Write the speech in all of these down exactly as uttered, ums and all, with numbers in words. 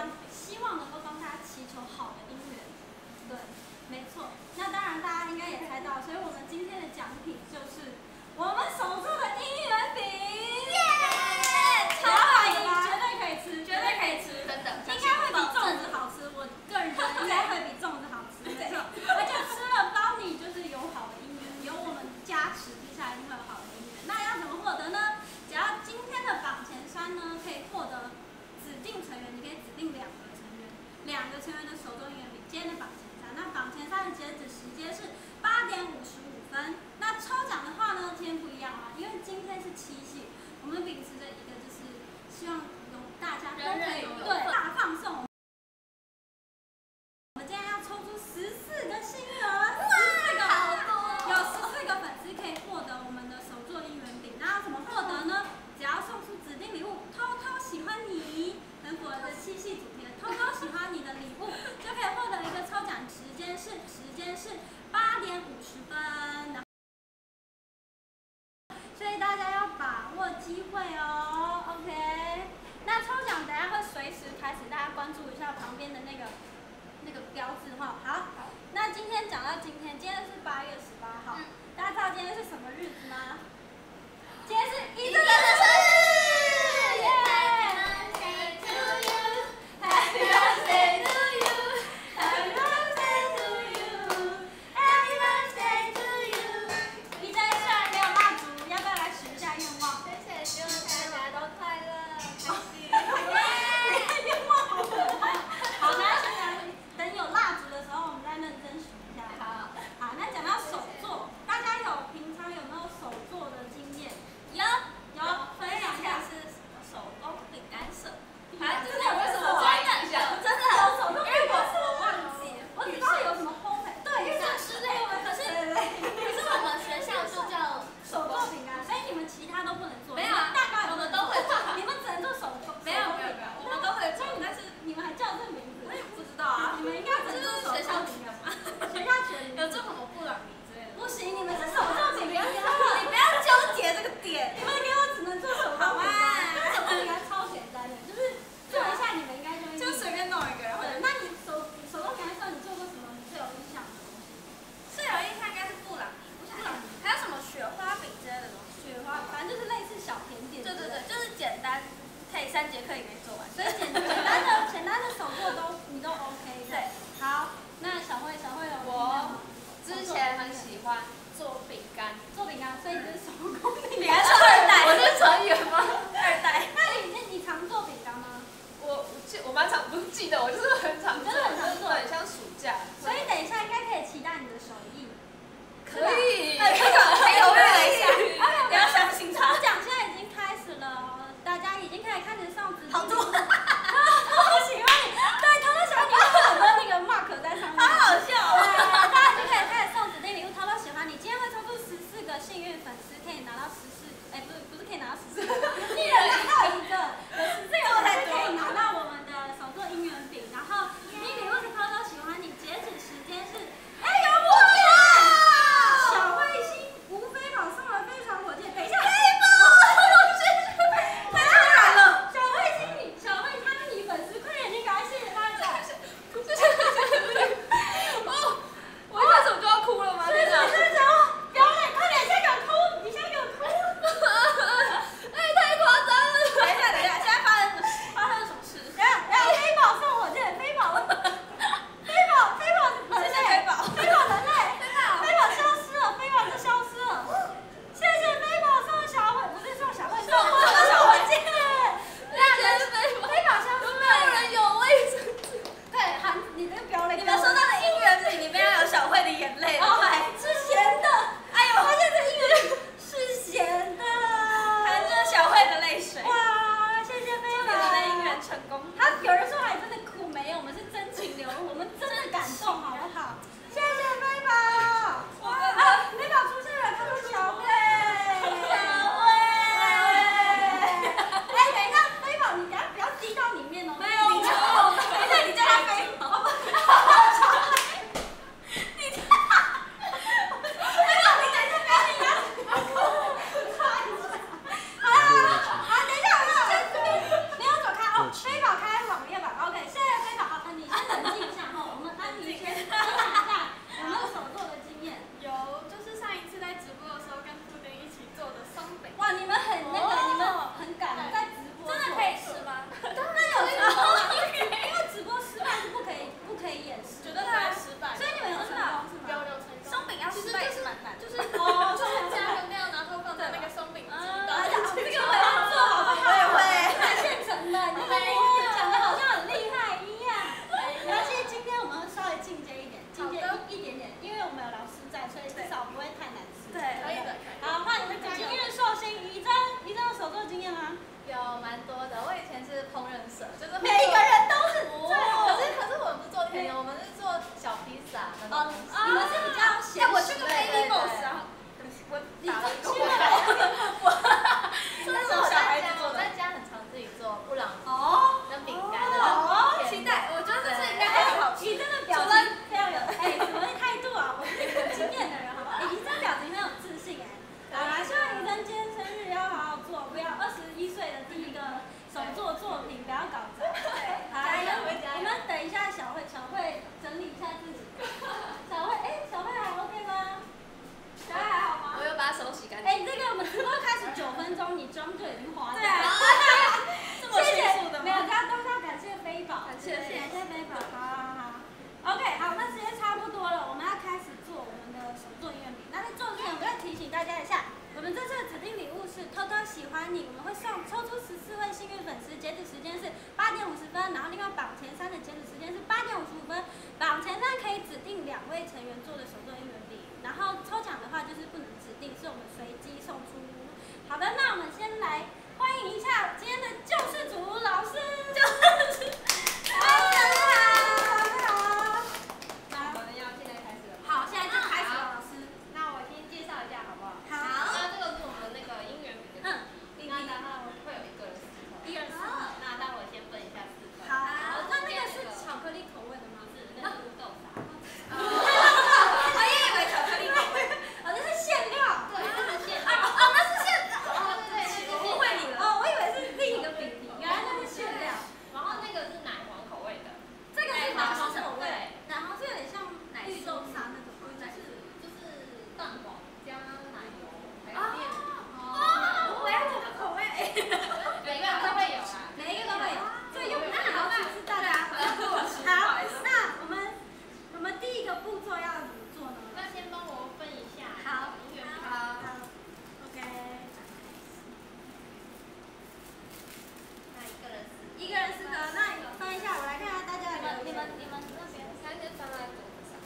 家希望能够帮大家祈求好的姻缘。对，没错。那当然大家应该也猜到，所以我们今天的奖品就是我们手做的姻缘饼。耶！超好吃，绝对可以吃，绝对可以吃，真的。应该会比粽子好吃，我个人觉得应该会比粽子好吃，没错。而且吃了包你就是有好的姻缘，有我们加持之下一定会有好的姻缘。那要怎么获得呢？只要今天的榜前三呢，可以获得指定成员，你可以指定两个成员，两个成员的手中姻缘饼。今天的榜前三，那榜前三的截止时间是八点五十五分。那抽奖的话呢，今天不一样啊，因为今天是七夕，我们秉持着一个就是希望有大家都可以对大放送。我们今天要抽出十四个幸运儿，十四个，有十四个粉丝可以获得我们的手作姻缘饼。那要怎么获得呢？只要送出指定礼物，偷偷喜欢你，很符合这七夕主题的偷偷喜欢你的礼物，就可以获得一个抽奖时间是时间是八点五十分。所以大家要把握机会哦 ，OK？ 那抽奖等下会随时开始，大家关注一下旁边的那个那个标志哈。好，那今天讲到今天，今天是八月十八号，嗯、大家知道今天是什么日子吗？今天是一正的生日，耶！ Happy birthday to you, Happy birthday to you, Happy birthday to you。一正虽然没有蜡烛，要不要来许一下愿望？谢谢，希望大家都快乐、开心。耶！愿望好可怕。好，那现在等有蜡烛的时候，我们再认真许一下。好，好，那讲到手作，大家有平常有没有手作的经验？有，有，分享一下是手工饼干社。啊，真的为什么我真的真的有手工饼干社？我忘记，我只知道有什么烘焙，对，是之类的。可是可是我们学校就叫手做饼干，所以你们其他都不能做。没有啊，大概我们都会做，你们只能做手工。没有没有没有，我们都会做，但是你们还叫这名字？我也不知道啊。你们应该只做学校饼干吗？学校学有做什么布朗尼之类的？不行，你们是手做饼干，你不要纠结这个点。你们给我只能做手工饼干，手工饼干超简单的，就是做一下你们应该就会。就随便弄一个，然后。那你手手工饼干上你做过什么你最有印象的东西？最有印象应该是布朗尼，布朗尼，还有什么雪花饼之类的东西？雪花，反正就是类似小甜点。对对对，就是简单，可以三节课以内做完。所以简简单的简单的手作都你都 OK。对，好，那小慧小慧有我之前很喜欢做饼干， 做饼干，所以这是手工饼你还是二代？我是成员吗？二代。 那你那你常做饼干吗？ 我记我蛮常不记得，我就是很常做， 真的很常做， 很像暑假。 所以等一下应该可以期待你的手艺。 可以， 可以， 可以犹豫了一下， 不要相信他。抽奖现在已经开始了，大家已经可以看得上指定。好多，偷偷喜欢你，对，偷偷喜欢你，有很多那个 mark 在上面。好好笑哦。对，大家就可以开始送指定礼物，偷偷喜欢你。今天会抽出十四个幸运粉丝，可以拿到十四，哎，不是不是可以拿到十四个，一人拿到一个，有十四个粉丝可以拿到我们的手作姻缘饼，然后指定礼物是偷偷喜欢你，截止时间是，哎，有我。小慧星五多多喜欢你，我们会送抽出十四位幸运粉丝，截止时间是八点五十分，然后另外榜前三的截止时间是八点五十五分，榜前三可以指定两位成员做的手作应援笔，然后抽奖的话就是不能指定，是我们随机送出。好的，那我们先来欢迎一下今天的救世主老师，救世主，好，大家好，大家好。 我们要现在开始了。 好，现在就开始了，老师。 那我先介绍一下好不好？ 好。 那这个是我们那个姻缘笔的。 嗯。 那然后会有一个人四颗。 一人四颗。 那让我先分一下四份。 好。那那个是巧克力口味的吗？ 不是，那是乌豆沙。 我也以为巧克力口味。哦，那是馅料。 对，那是馅料。 哦，那是馅料。 哦，对对， 我误会你了。哦，我以为是另一个饼皮，原来那是馅料。 然后那个是奶黄口味的。 这个是奶黄口味，奶黄是有点像绿豆沙那种， 就是就是蛋黄加奶油，还有啊面粉。 哦，我要这个口味。 每个人都会有啦。 每一个都会有，所以又不是好吃是大家。好，那我们我们第一个步骤要怎么做呢？ 那先帮我分一下。 好， 姻缘笔。 好 ，OK。 那一个人四。 一个人四颗，那你翻一下，我来看看大家的留言。 你们你们那边先先放在桌子上。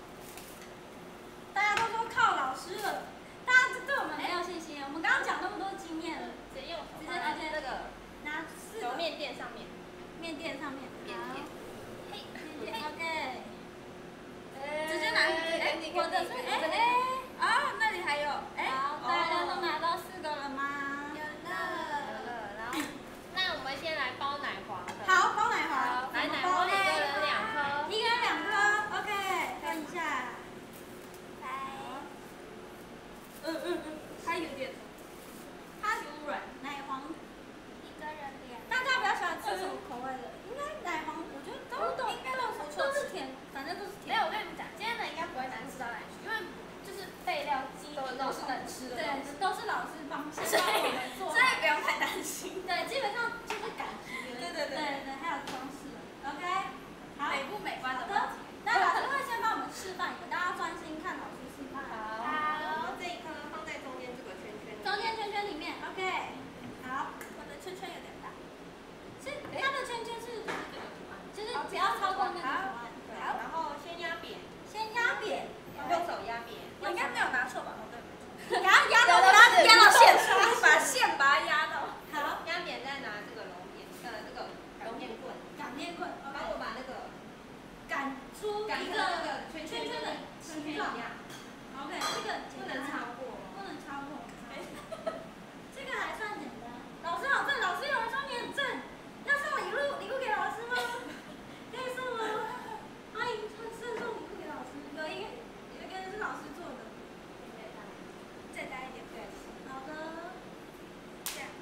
大家都说靠老师了，大家对我们没有信心。我们刚刚讲那么多经验了， 直接用直接直接这个拿四个揉面垫上面。 面垫上面， 面垫。 嘿，面垫 OK。直直接拿，哎，我的是哎哎，哦，那里还有，哎，好，大家都拿到四个了吗？ 有了。然后，那我们先来包奶黄的。 好，包奶黄， 来奶黄一个人两颗。 一个人两颗 ，OK，分一下。来。嗯嗯嗯，它有点，它软，奶黄。一个人两。大家比较喜欢吃什么口味的？应该奶黄，我觉得都都应该都不错，都是甜，反正都是甜。 没有，我跟你们讲，今天的应该不会难吃到哪里去，因为就是备料基本都是能吃的对东西，， 都是老师帮先所以帮我们做好。 所以不用太担心。 对，基本上就是感觉。 对对对对对，还有装饰。OK， 好。 美不美观的问题。 那老师会先帮我们示范一个，大家专心看老师示范。 好，这一颗放在中间这个圈圈。 中间圈圈里面 ，OK。好， 我的圈圈有点大。 是它的圈圈是，就是不要超过那个图案。 对，然后先压扁， 先压扁， 用手压扁。 我应该没有拿错吧？哦，对，没错。 给它压到压它压到线上，把线把它压到。 好， 压扁再拿这个揉面，呃，这个揉面棍， 擀面棍帮我 ，OK。 把那个擀出一擀成那个个圈圈圈圈的圈圈形状一。样， OK，这个不能超过。 不能超过。这个还算简单。老师好正，老师有人说你很正，要送礼物礼物给老师吗？可以送吗？欢迎送送礼物给老师。有一个有一个是老师做的。 再大一点。 对。 好的。 这样。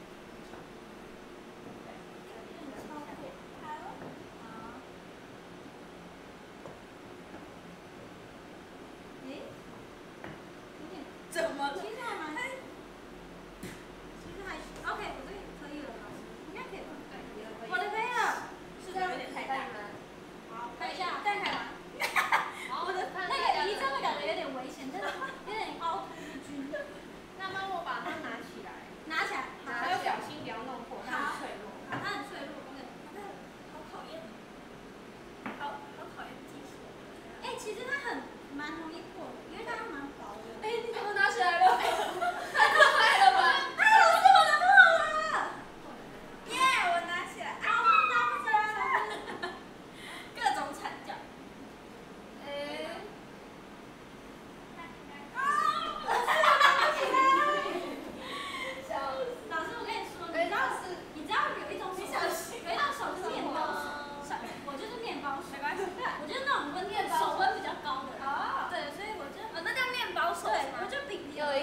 有点超过。好。好。诶？有点。 怎么了？ 其实还蛮。其实还 OK，我这个可以了，老师应该可以吧？我的可以了。 是不是有点太大？ 好，看一下，再看完。 好， 我的那个移真的感觉有点危险，真的有点凹凸不均。 那帮我把它拿起来， 拿起来，好， 还要小心不要弄破，它很脆弱。 好，它很脆弱，OK。 好讨厌。好好讨厌技术。 哎，其实它很蛮容易破的，因为它蛮薄的。 哎，你怎么拿起来了？太快了吧！ 哎，老师，我的破了。 耶，我拿起来。 好，我拿不起来了。 各种惨叫。哎。 老师，我跟你说，你知道是，你知道有一种手，有一种手是面包手，我就是面包手， 没关系。 我就是那种温手温比较高的人。 哦。 对，所以我就， 哦，那叫面包手。 对，我就比有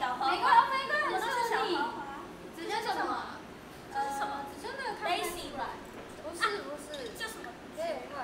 小花花， 玫瑰玫瑰很顺利。 子轩什么？ 这是什么？子轩没有看出来。 不是不是， 这什么？ 对，快。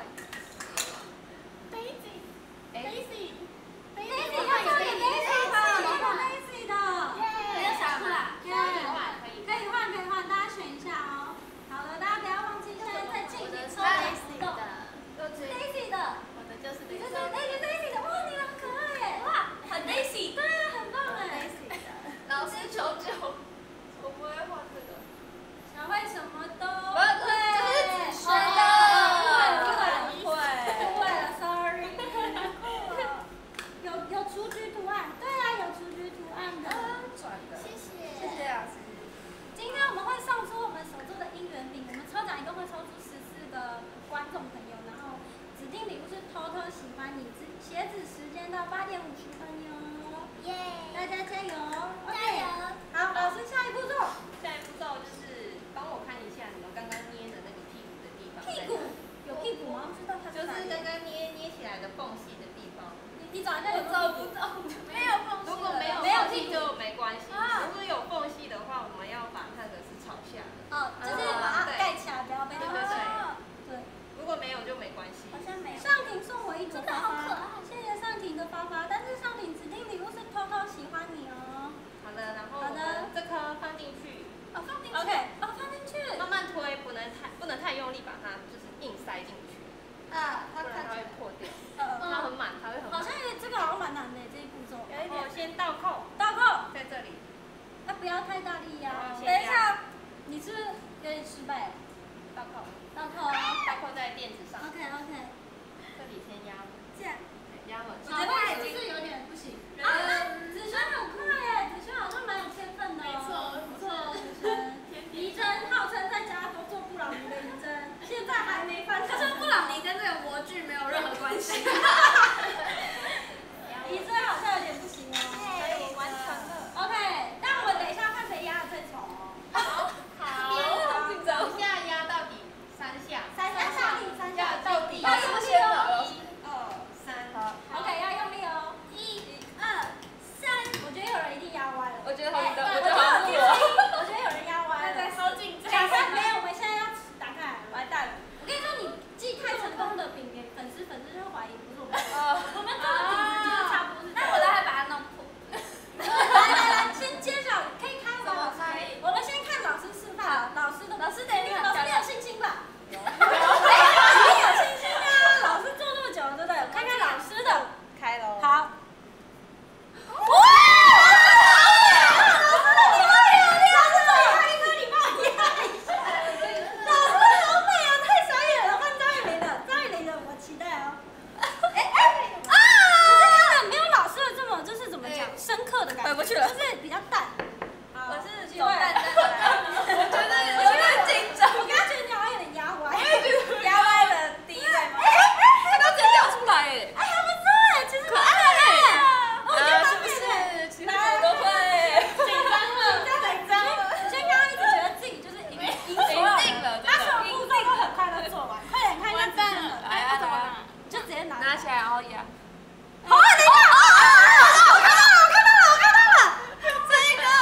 Daisy。 Daisy。 Daisy 要换 Daisy 的。 没有想出来。 可以可以换可以换，大家选一下哦。好的，大家不要忘记，现在在进行抽奖活动。Daisy 的。 我的就是你就是 Daisy Daisy 的，哇，你很可爱耶！哇，很 Daisy。对啊，很棒哎。 老师求救，我不会画这个。 小慧什么都不会，这是子轩的。 不会，不会了 ，sorry。有有雏菊图案，对啊，有雏菊图案的。 转的。谢谢。 谢谢老师。今天我们会送出我们手做的姻缘饼，我们抽奖一共会抽出十四个观众朋友，然后指定礼物是偷偷喜欢你，截止时间到八点五十分哟。耶！大家加油！加油！好，老师下一步骤。 下一步骤就是帮我看一下你们刚刚捏的那个屁股的地方。 屁股有屁股吗？不知道它就是刚刚捏捏起来的缝隙的地方。 你你找一下有找不到，没有缝隙。 如果没有没有缝隙就没关系。如果有缝隙的话，我们要把那个是朝下的。 哦，就是把它盖起来，不要被它对对对。 如果没有就没关系。 好像没有。上庭送我一朵花花，谢谢上庭的花花，但是上庭指定礼物是偷偷喜欢你哦。 好的，然后我们这颗放进去。 哦，放进去。OK， 哦，放进去。 慢慢推，不能太不能太用力，把它就是硬塞进去。 啊， 不然它会破掉。 呃， 它很满，它会很满。 好像有这个好像蛮难的这一步骤。 有一点。先倒扣。 倒扣。 在这里。 那不要太大力呀。 等一下，你是不是有点失败？ 倒扣。 倒扣啊。 倒扣在垫子上。 OK OK。 这里先压。 这样。 压稳。 我觉得他已经是有点不行。啊，子轩很快耶，子轩好像蛮有天分的。没错，不错，子轩。怡珍号称在家都做布朗尼的怡珍，现在还没翻。 可是布朗尼跟这个模具没有任何关系。 怡珍好像有点不行哦。 我完成了。 OK， 那我们等一下看谁压的最丑哦。 好。好。好紧张。一下压到底三下。 三下下力，三下到底。 要用力哦。 一、二、三。好。 OK， 要用力哦。一、二、三。我觉得有人一定压歪了。 我觉得好紧张， 我觉得好紧张。 我觉得有人压歪了。 好紧张。 假设没有，我们现在要打开来，完蛋了。我跟你说，你寄太成功的饼给粉丝，粉丝就会怀疑不是我们。我们做的饼子就是差不多是这样。 那我来把它弄破。 来来来，先揭晓，可以开吗？我们先看老师示范，老师的，老师等一下，老师你有信心吧？有。你有信心啊！老师做那么久了，对不对？看看老师的。 开喽。 好。哇！深刻的感觉，回不去了，就是比较淡。我是走淡淡的来，我觉得有点紧张。我刚刚觉得你好像有点压歪， 压歪了第一代吗？ 它刚直接掉出来哎！ 哎，还不错哎，其实可爱哎！ 我觉得是不是？其实我都会。 紧张了，紧张了。先刚刚一直觉得自己就是赢赢所有人，他所有步骤都很快都做完，快点看一下自己的，哎，不怎么拿，就直接拿拿起来然后压。 好，等一下。我看到了，我看到了，我看到了，这一个。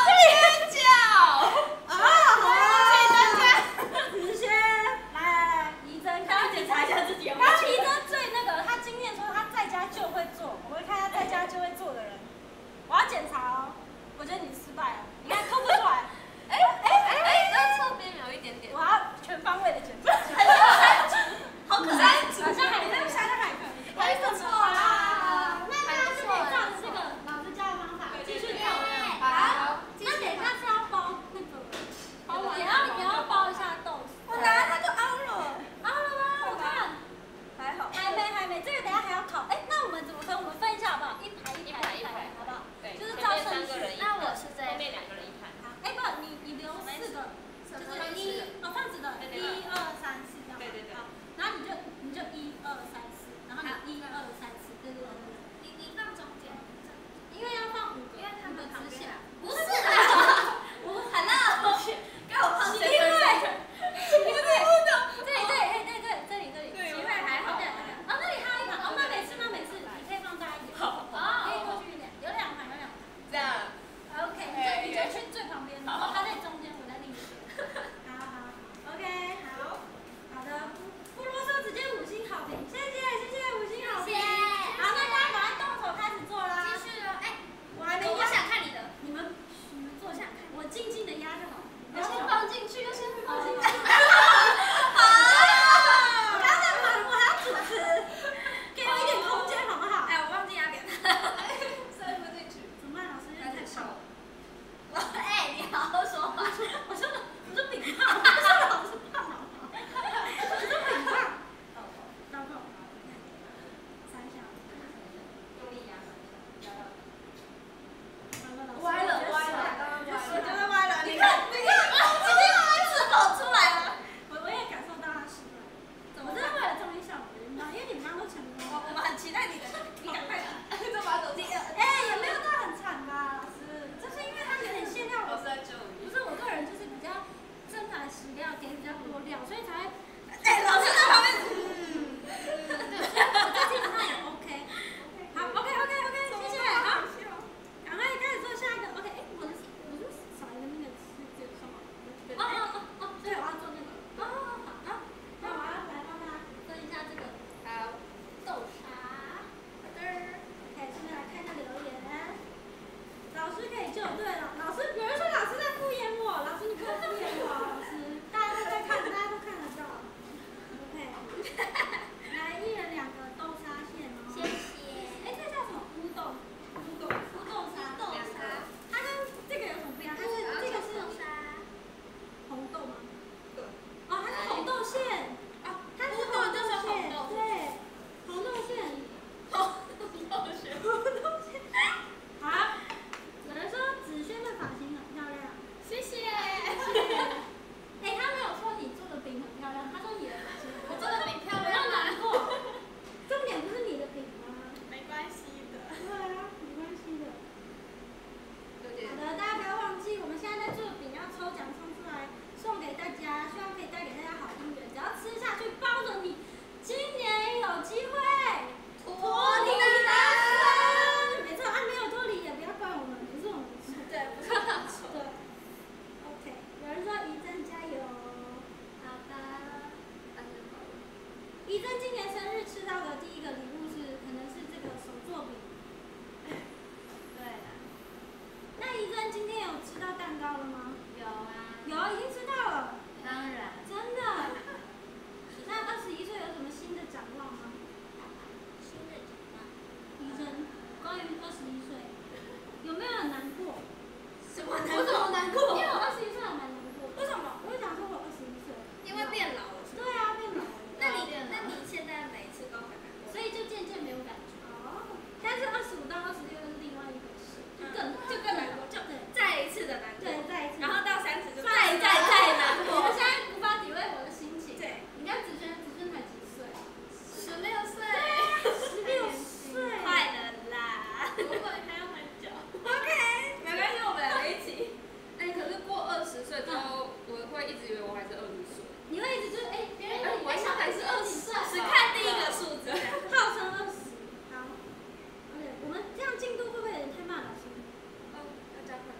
到了吗？ 有啊。 有，已经知道了。 当然。 真的。那二十一岁有什么新的展望吗？ 新的展望。 医生，关于二十一岁，有没有很难过？ 什么难过？ 我怎么难过？因为我二十一岁还蛮难过。 为什么？ 我就想说我二十一岁。 因为变老了。 对啊，变老了。 那你那你现在每次都很难过。 所以就渐渐没有感觉。哦。但是二十五到二十六是另外一回事，就更就更难过，就再一次的难过。 对，再一次。 然后到三十就再再再难过。我现在无法体会我的心情。 对。 你看子轩，子轩才几岁？ 十六岁。 十六岁。 快了啦。不会，还要很久。OK， 没关系，我们两个一起。 哎，可是过二十岁之后，我会一直以为我还是二十岁。 你会一直就是哎，别人以为小孩是二十岁， 只看第一个数字， 号称二十。好。OK，我们这样进度会不会有点太慢了？老师？ 哦，要加快。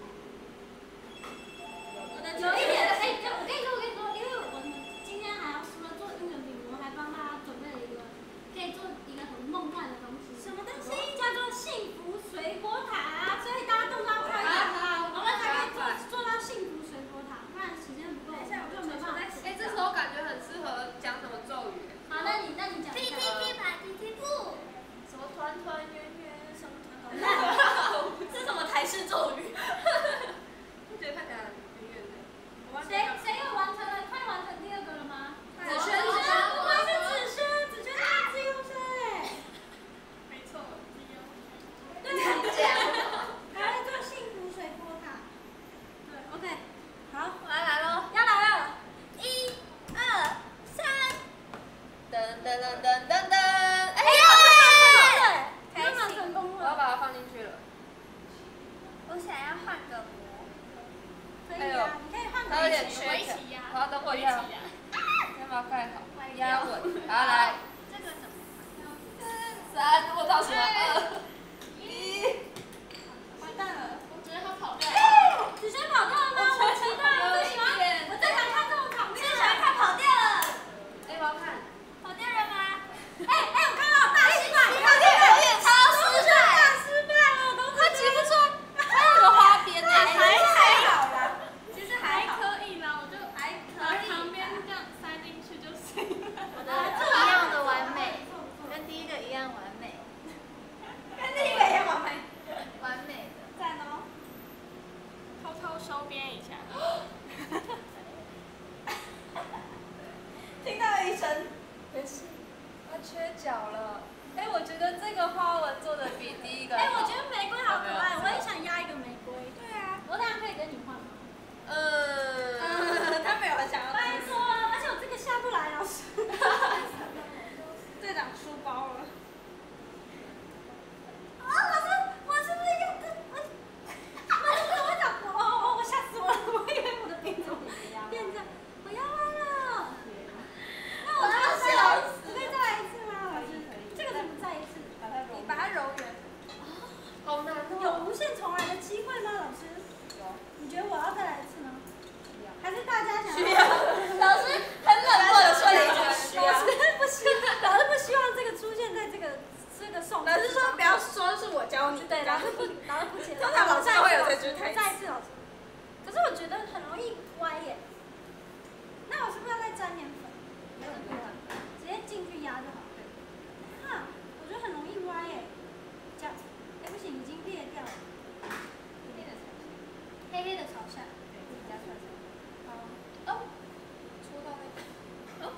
有一点，哎，就我跟你说，我跟你说，因为我们今天还要除了做应援饼，我还帮大家准备了一个可以做一个很梦幻的东西。什么东西？叫做幸福水果塔，所以大家动作要快一点，我们才可以做做到幸福水果塔，不然时间不够，就没办法。 哎，这时候感觉很适合讲什么咒语？ 好，那你那你讲。 P T P 吧 ，P T 不。什么团团圆圆，什么团团圆。这是什么台式咒语？ 不觉得看起来很远的？ 谁谁又完成了？快完成第二个了吗？ 子轩， 子轩，我是子轩，子轩是自由生哎。 没错，自由生。 对啊。还会做幸福水果塔。对 ，OK， 好， 我要来喽。 要来了。 一、二、三。噔噔噔噔噔噔。哎呀！对，开始成功了。 我要把它放进去了。 我想要换个膜。 可以啊，你可以换个。 它有点缺角。我要等我一下。先把它盖好，压稳。好，来。 这个怎么？ 三，我倒数了。二。一。 完蛋了，我觉得他跑掉了。子轩跑掉了吗？我期待，我最喜欢，我最喜欢看这种场面。最喜欢看跑掉了。 哎，我要看。 跑掉了吗？ 哎哎，我看到大失败， 跑掉了，超失败， 大失败了，都他骑不出，还有个花边呢， 还还好啦，其实还可以啦，我就还可以， 旁边这样塞进去就行了。 我的一样的完美，跟第一个一样完美，跟第一个一样完美，完美的，赞哦。 偷偷收编一下。 听到了一声， 没事，它缺角了。哎，我觉得这个花纹做的比第一个好。 哎，我觉得玫瑰好可爱，我也想压一个玫瑰。 对啊， 我等下可以跟你换吗？ 嗯。 他没有很想要。 拜托，而且我这个下不来，老师。 队长书包了。 啊，老师，我是不是又跟我？我我讲，我我我吓死我了，我以为我的变成变成我要弯了。那我要笑死！可以再来一次吗，老师？这个怎么再一次？ 你把它揉圆。 好难哦。 有无限重来的机会吗，老师？ 有。 你觉得我要再来一次吗？还是大家想要？ 需要。老师很冷漠的说了一句需要。 老师不希，老师不希望这个出现在这个这个送。 老师说不要说是我教你。 对，老师不，老师不接。 通常老师都会有这句台词。 再一次，老师。可是我觉得很容易歪耶。那我是不是要再沾点粉？直接进去压就好。啊，我觉得很容易歪耶。这样，哎不行，已经裂掉了。黑黑的朝下。对，自己加出来。好。哦。 戳到那个。哦。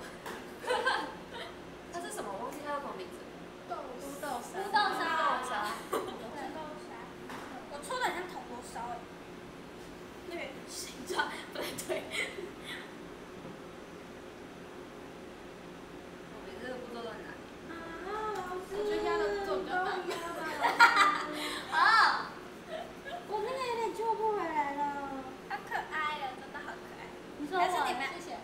它是什么？我忘记它叫什么名字。 豆乌豆沙。 乌豆沙。 沙。 对，豆沙。我搓的很像铜锣烧哎。 那个形状不太对。 我比这个步骤都很难。 啊，老师。 我觉得压的做比较难。 好。 我那个有点救不回来了。 好可爱哦，真的好可爱。 你说我， 还是你们谢谢。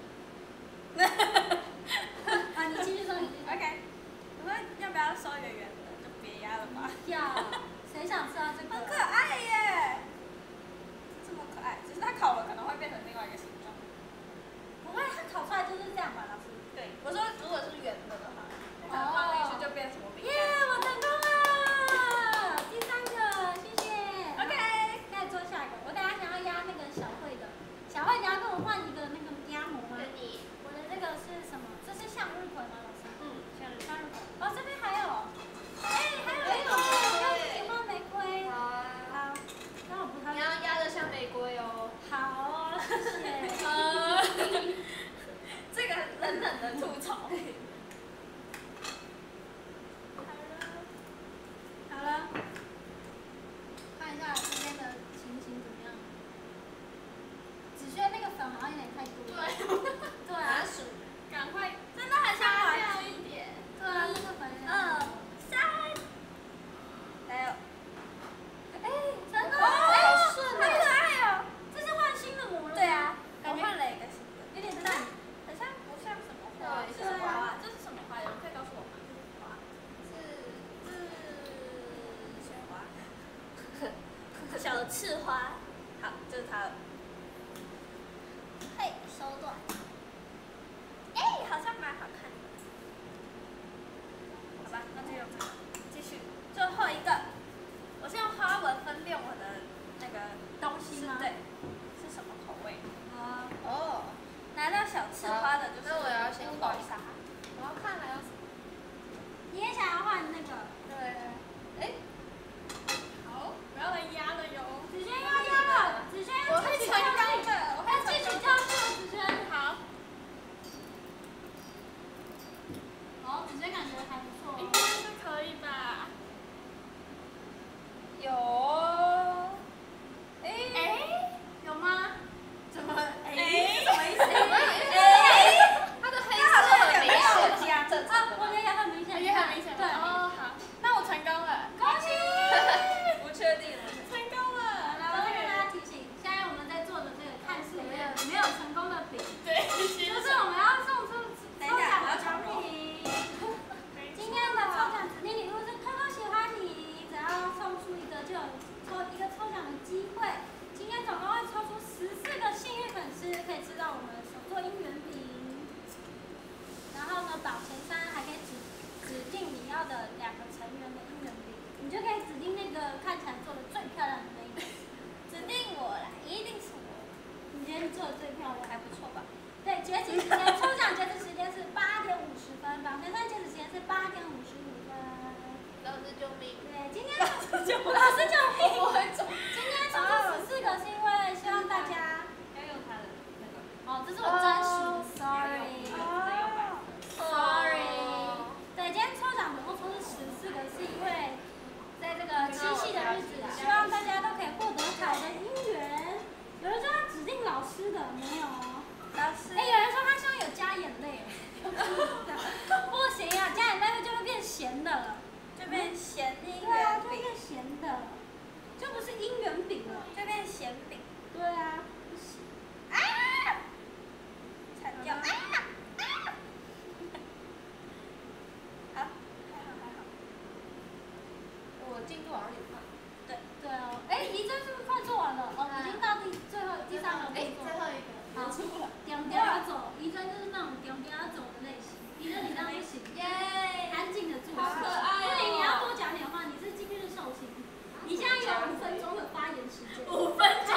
啊，你继续说，你继续。 OK。我说要不要收一个圆的？就别压了吧。 要。谁想吃到这个？ 很可爱耶。这么可爱，只是它烤了可能会变成另外一个形状。 不会，它烤出来就是这样吧，老师？ 对，我说如果是圆的的话，可能放进去就变什么饼耶， 干。 我成功了！第三个，谢谢。 OK。 再做下一个，我等下想要压那个啊。 好，就是它了。 嘿，手短。哎，好像蛮好看的。好吧，那就用这个。继续，最后一个，我是用花纹分辨我的那个东西吗？对，是什么口味？啊。哦。拿到小刺花的就是。 那我要先画啥？ 我要看还要什么？ 你也想要换那个？ 对。哎。 好，不要来压了哟。 子轩要压了，子轩要继续跳戏，我要继续跳戏，子轩。 好。 哦，子轩感觉还不错。 应该是可以吧？ 有。哎哎，有吗？怎么？哎， 什么意思？ 哎， 它的黑色很明显。 加正常的。 我的也很明显。 也很明显。 对。 哦，好，那我成功了。 恭喜！ 不确定。 成功了。 然后再跟大家提醒，现在我们在做的这个看似没有没有成功的饼， 对， 就是我们要送出抽奖的奖品。今天的抽奖指定礼物是扣扣喜欢你，只要送出一个就有抽一个抽奖的机会。今天总共会抽出十四个幸运粉丝，可以吃到我们手做姻缘饼。然后呢，保前三还可以指指定你要的两个成员的姻缘饼，你就可以指定那个看起来做的最漂亮的那一个。指定我啦，一定是我。你今天做的最漂亮，还不错吧？对，截止时间，抽奖截止时间是八点五十分，保前三截止时间是八点五十五分。 老师救命！ 对，今天老师救老师救命！我会中。今天抽出十四个是因为希望大家要用它的那个。 哦，这是我专属的 ，sorry。sorry。对，今天抽奖总共抽出十四个，是因为在这个七夕的日子，希望大家都可以获得好的姻缘。有人说他指定老师的，没有哦。 老师。 哎，有人说他希望有加眼泪。不行啊，加眼泪就会变咸的了。 就变咸姻对啊， 缘饼。 就变咸的，就不是姻缘饼了， 就变咸饼。 对啊，不行。 啊！惨叫！啊啊！好，还好还好。 我进度好像有快。 对对哦，哎，仪真是不是快做完了？哦，已经到第最后第三个步骤。 最后一个。 好，出了。点点要走，仪真就是那种点点要走的类型。仪真你这样不行。耶！安静的做。 好可爱哦。 对，你要多讲点话，你是今日寿星。你现在有五分钟的发言时间。 五分钟。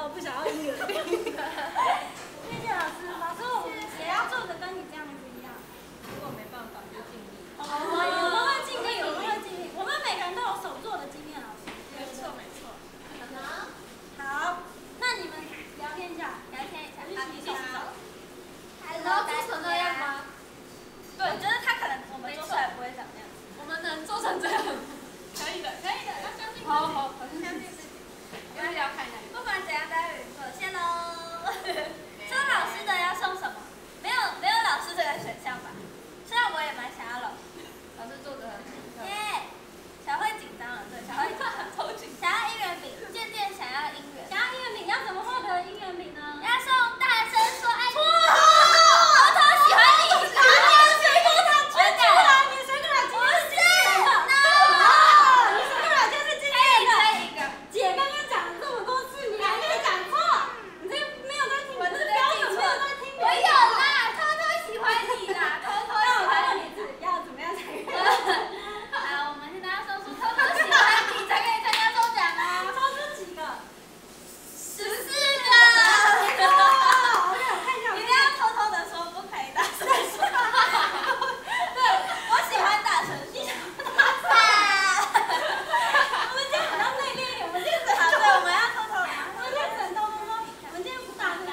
我不想要姻缘饼。谢谢老师，老师我们也要做的跟你这样子一样。 如果没办法就尽力。 我们我们会尽力，我们会尽力，我们每个人都有手做的经验，老师。 没错没错。 好，那你们聊天一下， 聊天一下， 一起好， 手。 然后做成那样吗？ 对，我觉得他可能我们做出来不会长那样。 我们能做成这样？ 可以的，可以的，要相信自己。 好好， 相信自己。 因为要看一下。 不管怎样，大家有首先喽。收老师的要送什么？没有没有老师这个选项吧？虽然我也蛮想要老师。 老师做的很。 耶！小慧紧张了，对，小慧超紧想要姻缘饼，渐渐想要姻缘。 想要姻缘饼要怎么获得姻缘饼呢？ 要送大声说爱你，偷偷喜欢你，然后水果糖出来， 你水果糖不是，no， 你水果糖就是今天的。 可以一个。 姐刚刚讲了这么多次，你还可以讲错，你这没有在听， 我是标准没有在听。 我有啦，偷偷喜欢你啦，偷偷喜欢你。 要怎么样才可以？ 好，我们现在要说出偷偷喜欢你才可以参加抽奖哦。 抽出几个？ 十四个。 好，我看一下。 一定要偷偷的说，不可以大声说。对，我喜欢大声说。 我们今天比较内敛一点，我们今天整好，对，我们要偷偷的。 我们今天整都说，我们今天不大声。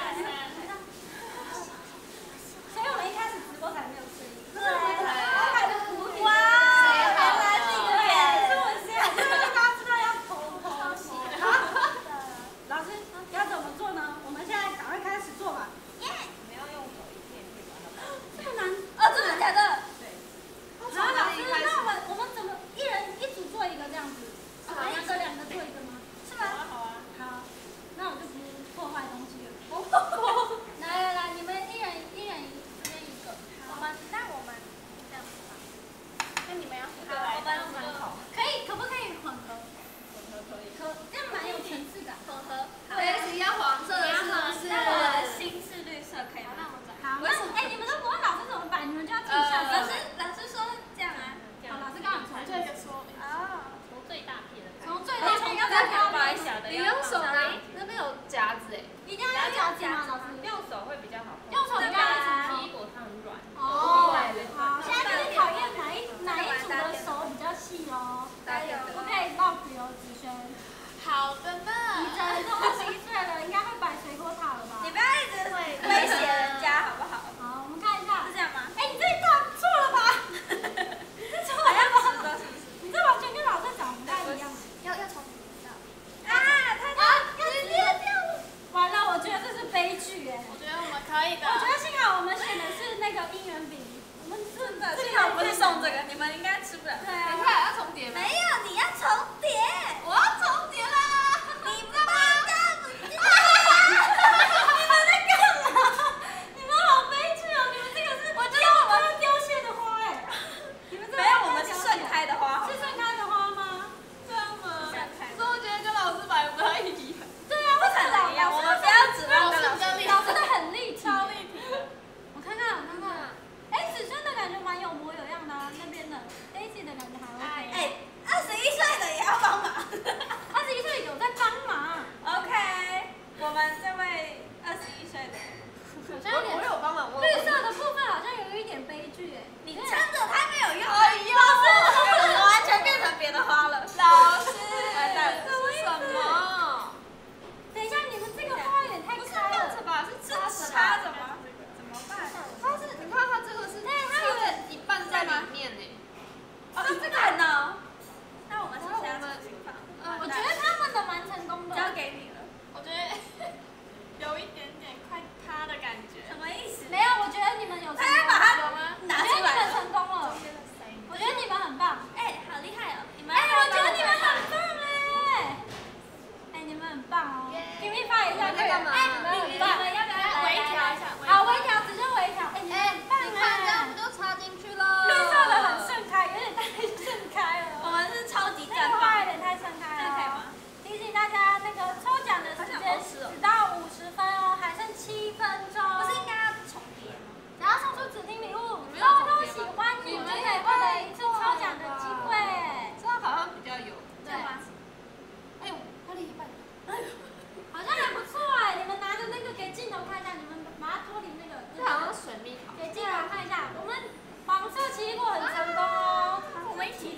所以我们一开始直播才没有声音。 对。 哇！ 原来是一个脸。 是我现在就是让大家知道要偷偷写。好，老师要怎么做呢？我们现在赶快开始做吧。 耶！ 你们要用手一片一片把它包。 这么难？ 哦，真的假的？ 对。 好，老师，那我们我们怎么一人一组做一个这样子？ 好两个两个做一个吗？ 是吗？ 好啊。 好，那我就不破坏东西了。来来来，你们一人一人一人一个。 我们那我们这样子吧。 那你们要负责好， 来我们分好。 可以，可不可以混合？ 混合可以。 可，这样蛮有层次感。 混合。 对，是要黄色的，是不是？ 那我的心是绿色，可以吗？ 好，那哎，你们都不问老师怎么办？你们就要自己下老师手。 老师说这样啊。 好，老师刚好从这最个说明。 哦。 从最大片的。 从最大片要再挑白小的。 你用手拿，那边有夹子哎。 一定要用夹子吗？老师？ 用手会比较好。 用手比较好皮果它很软。 哦，好，现在就是考验哪一哪一组的手比较细哦。 加油！ 不可以落皮哦，子轩。 好的呢。 你这都二十一岁了，应该会摆水果塔了吧？ 你不要一直威胁人家好不好？ 好，我们看一下。 是这样吗？ 哎，你这一套错了吧？你这错了吧？你这完全跟老师讲不太一样。 要要从啊，他啊，直接掉了。 完了，我觉得这是悲剧哎。 我觉得我们可以的。 我觉得幸好我们选的是那个姻缘饼，我们真的幸好不是送这个，你们应该吃不了。 对啊。 等一下要重叠吗？ 没有，你要重叠。 我要重叠啦！ 你们干不进。 你们在干嘛？你们好悲剧哦！你们这个是我觉得我们是凋谢的花哎。你们这没有，我们是盛开的花。 是盛开的花吗？ 这样吗？ 盛开。 所以我觉得跟老师摆不太一样。 对啊， 不可能一样，我们不要指望跟老师比。 老师的很立体， 超立体的。 我看看，我看看。哎，子轩的感觉蛮有模有样的啊，那边的。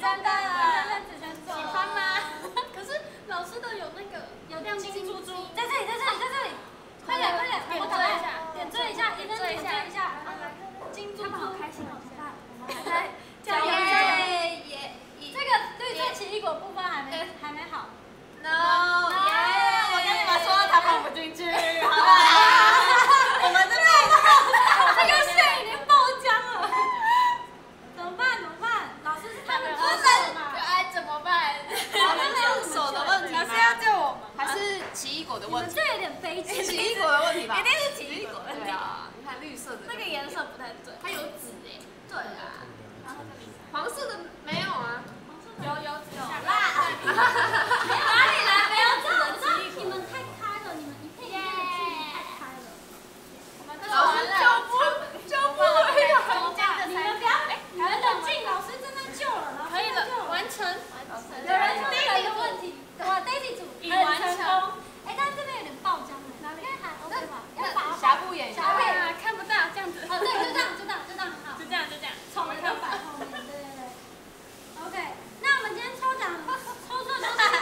真的，真的只能做。 喜欢吗？可是老师的有那个有亮晶金珠珠，在这里，在这里，在这里，快点，快点， 点缀一下， 点缀一下，一个点缀一下。 金珠珠，好开心哦！我们还在加油耶耶！这个绿色奇异果部分还没还没好。 No， 耶！ 我跟你们说，他放不进去，好不好？ 我们这边这个线已经爆浆了，怎么办？怎么办？老师是他们做的嘛？ 哎，怎么办？ 老师是手的问题吗？ 老师要救我们，还是奇异果的问题？ 这有点悲剧。 奇异果的问题吧？ 一定是奇异果的问题。 对啊，你看绿色的， 那个颜色不太对， 它有籽哎。 对啊，然后这里黄色的没有啊？ 有有有啦， 哪里来没有籽的奇异果？ 你们太开了，你们一片一片的距离太开了。 我们老师救不救不回来。 你们不要，你们冷静，老师真的救了，老师可以了救，了。 完成。 有人说这个问题，哇 ，Daisy 组已很完成成功。哎，但是这边有点爆浆了，哪边还 OK 吧？要把瑕不掩瑕不掩啊，看不到这样子。 哦，对，就这样，就这样，就这样，好。 就这样，就这样。 从一个摆后面，对对对。OK，那我们今天抽奖抽出的就是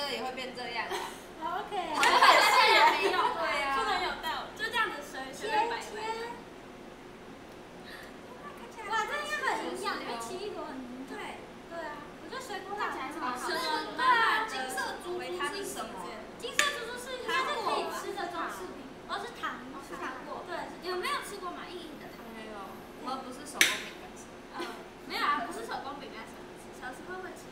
歌也会变这样啊。 OK。 我本来也没有， 对呀。 不能有道理。 就这样子随随天便摆一摆。 天。哇，这应该很营养，比奇异果很营养。 对。 对啊，我觉得水果打起来是蛮好什吃的。 么？对啊，金色珠珠是什么？ 金色珠珠是应该是可以吃的装饰品，哦是糖， 是糖果。 对， 有没有吃过嘛？硬硬的糖？ 没有，我不是手工饼干。 嗯，没有啊，不是手工饼干，小时候会吃。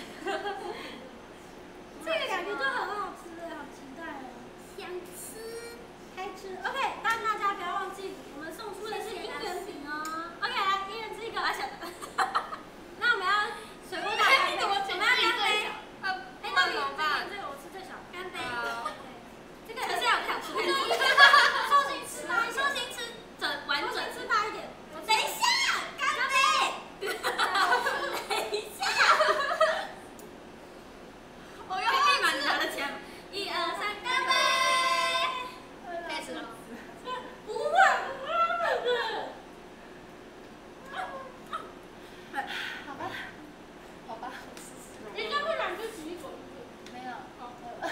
这个感觉就很好吃，好期待哦！ 想吃， 开吃。OK，但大家不要忘记，我们送出的是姻缘饼哦。OK，来，一人吃一个，小的。那我们要水果打开，我们要干杯。 呃， 哎， 那怎么办？ 这个我吃最小， 干杯。 这个可是要看出来。 寿星吃大一点， 寿星吃整完整吃大一点。 等一下，干杯。等一下。我要立马拿了钱。一二三，干杯！开始了。 不会，不会。 好吧，好吧， 人家会两只奇异果。 没有，好饿。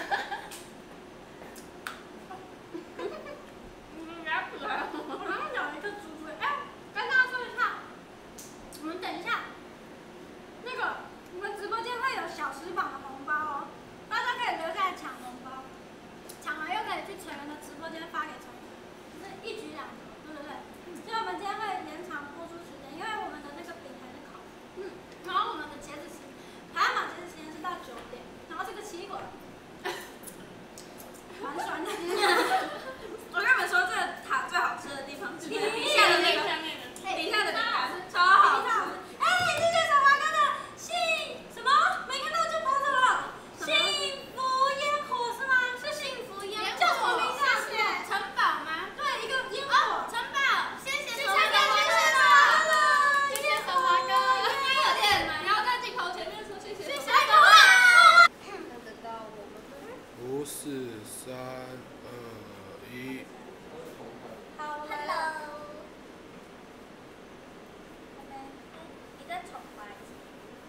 嗯，牙齿还，我刚刚咬了一个猪嘴。哎，跟大家说一下，我们等一下，那个我们直播间会有小时榜的红包哦，大家可以留下来抢红包，抢完又可以去成员的直播间发给成员，就是一举两得，对不对？所以我们今天会延长播出时间，因为我们的那个饼还在烤。嗯，然后我们的截止时，排行榜截止时间是到九点，然后这个奇异果蛮酸的。 我跟你们说，这个塔最好吃的地方是底下的那个，底下的饼干超好吃。 哎，这是小华哥的幸什么？没看到就跑走了。幸福烟火是吗？是幸福烟火。叫什么名字啊？ 城堡吗？ 对，一个烟火。 城堡，谢谢谢谢手华哥， 谢谢了。 谢谢手华哥， 有点你要在镜头前面说谢谢。 谢谢。 看得到我们吗？ 五四三二一。 好，我来了。 Hello。你再重来一次。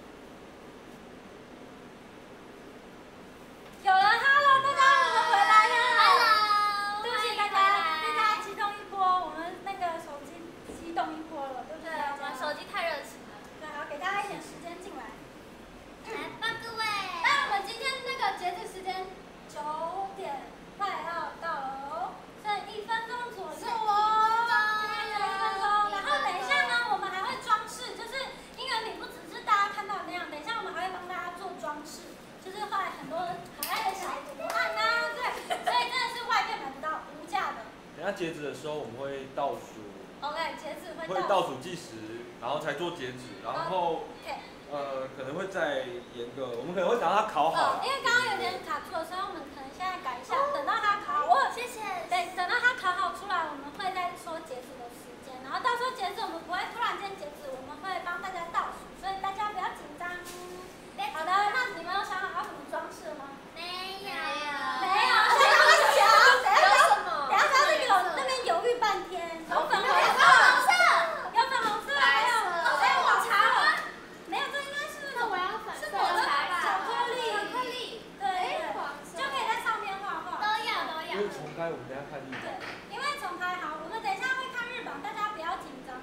有人 Hello， 大家我们回来了。 Hello。 对不起大家，被大家激动一波，我们那个手机激动一波了，对不对， 对？ 我们手机太热情了。 对，好，给大家一点时间进来。 来吧，各位。 那我们今天那个截止时间九点快要到了哦，剩一分钟左右哦。一分钟。然后等一下呢，我们还会装饰，就是姻缘饼不只是大家看到的那样，等一下我们还会帮大家做装饰，就是画很多可爱的小图案啊，对，所以真的是外面买不到，无价的。 等下截止的时候，我们会倒数， OK，截止会会到。 倒数计时，然后才做截止，然后 OK。 呃可能会再延个，我们可能会等到它烤好呃，因为刚刚有点卡住了，所以我们可能现在改一下，等到它烤好。我谢谢。 对，等到它烤好出来，我们会再说截止的时间，然后到时候截止我们不会突然间截止，我们会帮大家倒数，所以大家不要紧张。好的，那你们有想好要怎么装饰吗？ 没有。 没有，现在在想，等一下什么？ 等一下在那个那边犹豫半天，有粉红色，有粉红色，还有还有抹茶了，没有，这应该是那我要粉色。 是抹茶吧？ 巧克力， 巧克力。 对对，就可以在上面画画。 都要都要因。为重开，我们等下看立对场。， 因为重开好，我们等一下会看日榜，大家不要紧张，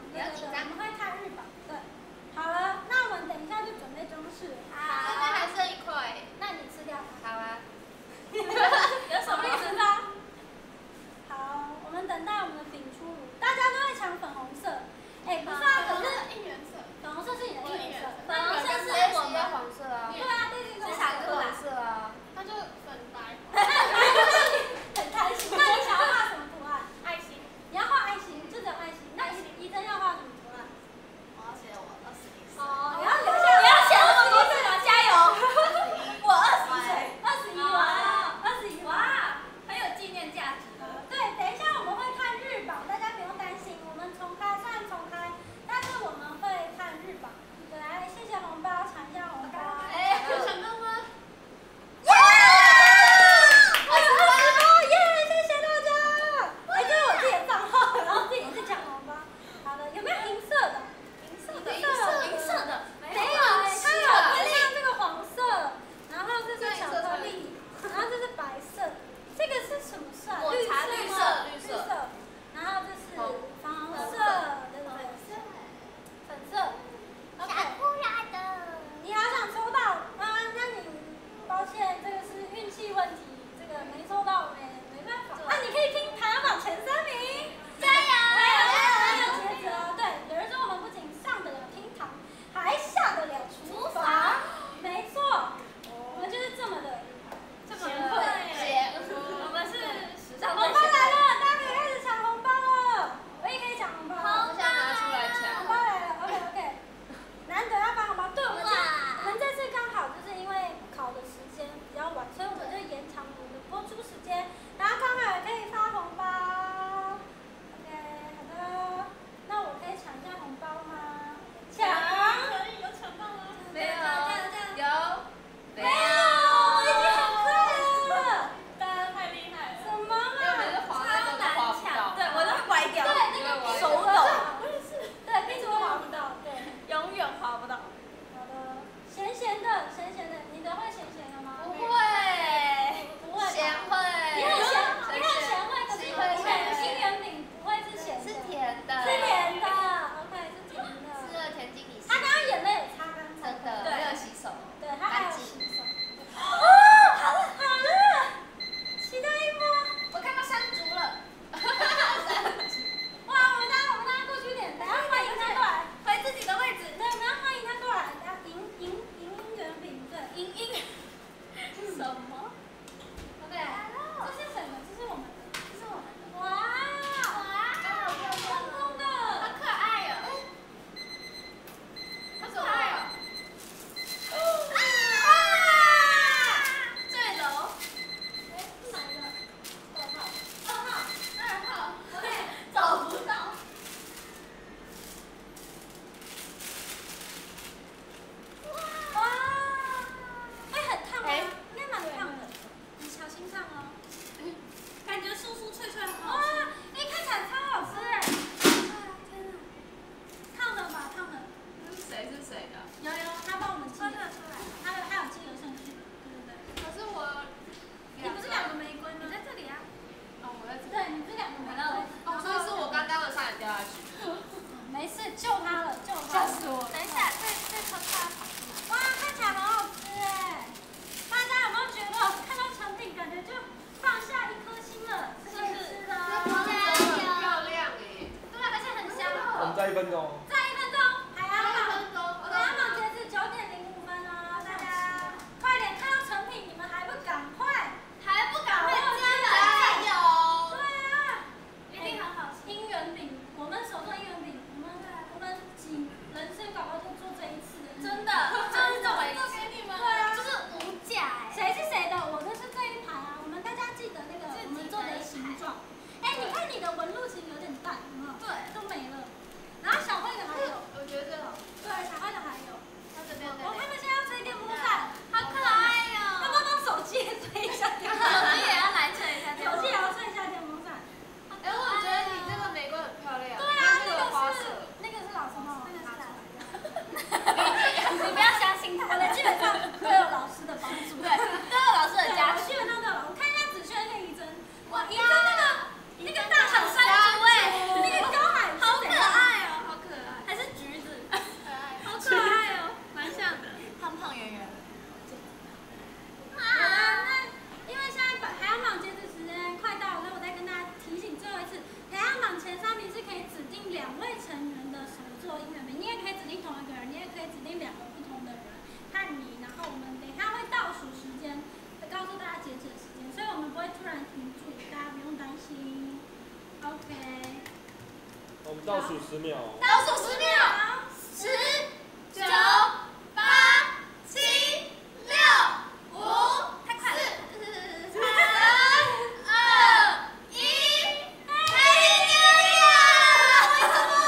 没事，救他了，救他。 吓死我！ 等一下，这这颗快要跑出来。 哇，看起来很好吃哎！大家有没有觉得看到成品，感觉就放下一颗心了？是可以吃的哦。 漂亮哎。 对，而且很香。 我们再一分钟。 再一分钟，排行榜，排行榜截止九点零五分哦，大家快点看到成品，你们还不赶快？ 还不赶快加加油！ 对啊， 一定很好吃。 姻缘饼，我们手做姻缘饼，我们我们几人生搞到就做这一次的， 真的，真的，做给你们， 对啊， 就是无价哎。 谁是谁的？我的是这一排啊，我们大家记得那个我们做的形状。哎，你看你的纹路其实有点淡，有没有？ 对， 都没了。然后小慧的还有， 我觉得这好。 对，小慧的还有。 它这边哦，他们现在要吹电风扇， 好可爱哟。 要不要帮手机也吹一下电风手扇？ 机也要来吹一下电风扇。 手机也要吹一下电风扇。 哎，我觉得你这个玫瑰很漂亮。 对啊，那个是那个是老师帮我那个是拿出来的。 你不要相信他我的基本上都有老师的帮助。 对，都有老师的对， 加持。 我基本上都有。我看一下子轩那一针，哇，一针那个那个大海山猪哎， 那个高海好可爱哦，好可爱，还是橘子， 可爱。 好可爱哦，蛮像的，胖胖圆圆的。 好啦，那因为现在排行榜截止时间快到了，所以我再跟大家提醒最后一次，排行榜前三名是可以指定两位成员的手作音乐饼，你也可以指定同一个人，你也可以指定两个不同的人，看你。然后我们等一下会倒数时间，告诉大家截止的时间，所以我们不会突然停住，大家不用担心。OK。 我们倒数十秒。 倒数十秒，十、九、八、七、六、五、太快了，三、二、一，开始了！为什么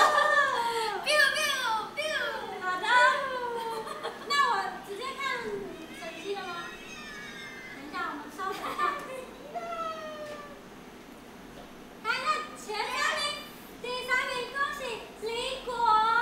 ？biu biu biu。 好的，那我直接看手机了吗？等一下，我们稍等一下。看一下前三名，第三名恭喜李果。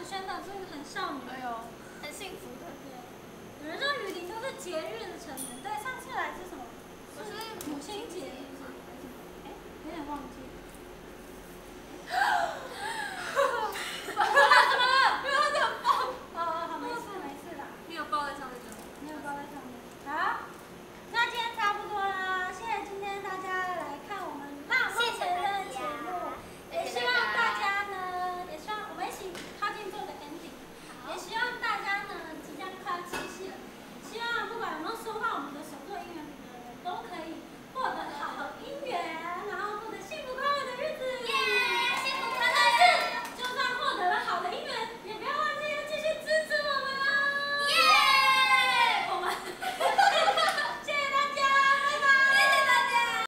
宣导这个很少女， 哎呦， 很幸福的。 对，有人说雨林都是节日的成员，对，上次来是什么？ 不是母亲节，哎，有点忘记。